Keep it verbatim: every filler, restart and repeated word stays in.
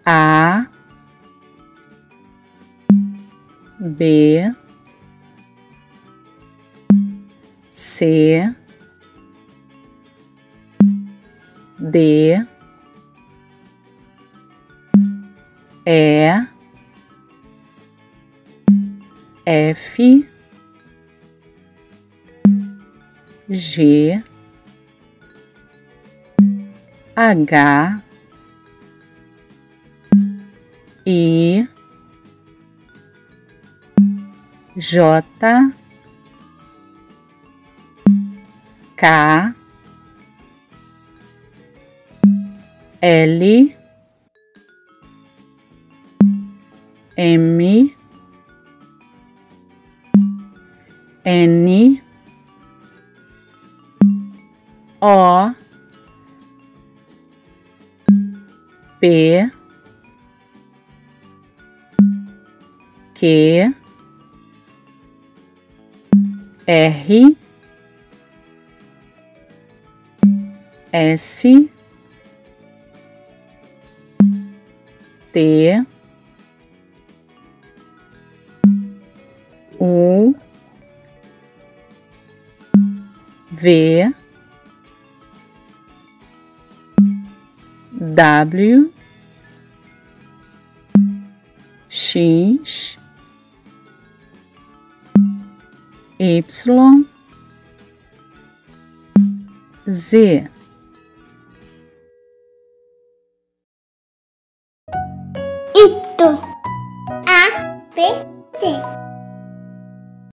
A, B, C, D, E, F, G, H, I, J, K, L, M, N, O, P, Q, R, S, T, U, V, W, X, Y, Z.